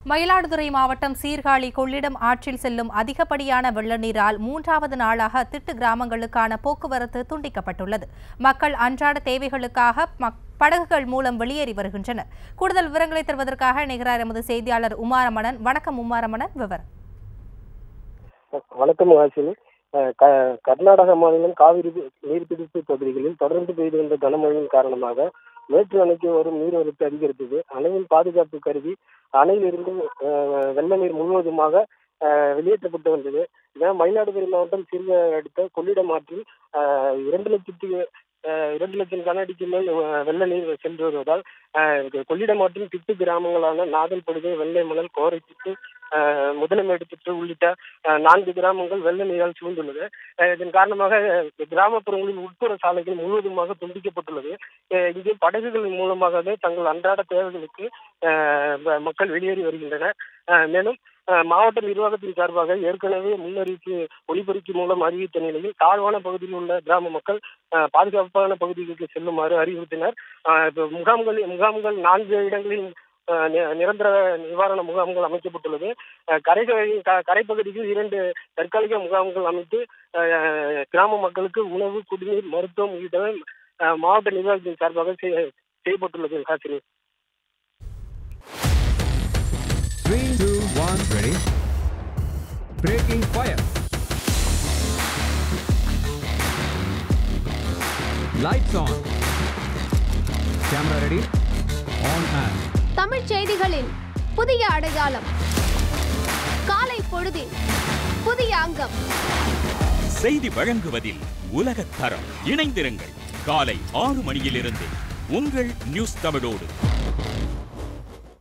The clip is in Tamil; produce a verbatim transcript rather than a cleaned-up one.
மயிலாடுதுறை மாவட்டம் சீர்காழி கொள்ளிடம் ஆற்றில் செல்லும் அதிகப்படியான வெள்ள நீரால் மூன்றாவது நாளாக திட்டு கிராமங்களுக்கான போக்குவரத்து துண்டிக்கப்பட்டுள்ளது. மக்கள் அன்றாட தேவைகளுக்காக படகுகள் மூலம் வெளியேறி வருகின்றனர். கூடுதல் விவரங்களை தருவதற்காக நிகரார் எமது செய்தியாளர் உமாரமணன். வணக்கம் உமாரமணன், விவரம். வணக்கம் ஹாசினி. கர்நாடக மாநிலம் காவிரி நீர்பிடிப்பு பகுதிகளில் தொடர்ந்து பெய்து வந்த கனமழையின் காரணமாக மேற்கு அணைக்கு வரும் நீர்வரத்து அதிகரித்தது. அணையின் பாதுகாப்பு கருதி அணையிலிருந்து வெள்ள நீர் முழுவதுமாக வெளியேற்றப்பட்டு வந்தது. இதனால் மயிலாடுதுறை மாவட்டம் சீர்காழி அடுத்த கொள்ளிடம் ஆற்றில் இரண்டு லட்சத்து இரண்டு லட்சம் கன அடிக்கு மேல் வெள்ள நீர் சென்று வருவதால் கொள்ளிடம் ஆற்றின் திட்டு கிராமங்களான நாதல்படுகை, வெள்ளை மணல், கோரை திட்டு, முதலமேடு திட்டு உள்ளிட்ட நான்கு கிராமங்கள் வெள்ள நீரால் சூழ்ந்துள்ளது. இதன் காரணமாக கிராமப்புறங்களில் உட்புற சாலைகள் முழுவதுமாக துண்டிக்கப்பட்டுள்ளது. இங்கு படகுகள் மூலமாகவே தங்கள் அன்றாட தேவைகளுக்கு மக்கள் வெளியேறி வருகின்றனர். மேலும் மாவட்ட நிர்வாகத்தின் சார்பாக ஏற்கனவே முன்னறிவிப்பு ஒலிபெருக்கி மூலம் அறிவித்த நிலையில் தாழ்வான பகுதியில் உள்ள கிராம மக்கள் பாதுகாப்பான பகுதிகளுக்கு செல்லுமாறு அறிவுறுத்தினர். முகாம்கள் முகாம்கள் நான்கு இடங்களில் நிரந்தர நிவாரண முகாம்கள் அமைக்கப்பட்டுள்ளது. கரைகளில் கரைப்பகுதியில் இரண்டு தற்காலிக முகாம்கள் அமைத்து கிராம மக்களுக்கு உணவு, குடிநீர், மருத்துவம் உள்ளிட்டவை மாவட்ட நிர்வாகத்தின் சார்பாக செய்யப்பட்டுள்ளது. Hasini. three, two, one, ready. Breaking fire. Lights on. Camera ready. On and. Tamil செய்திகளின் புதிய அடையாளம். காலை பொழுதில் புதிய அங்கம். செய்தி வழங்குவதில் உலகத் தரம். இணைந்திருங்கள். காலை ஆறு மணியிலிருந்து உங்கள் நியூஸ் தமிழோடு.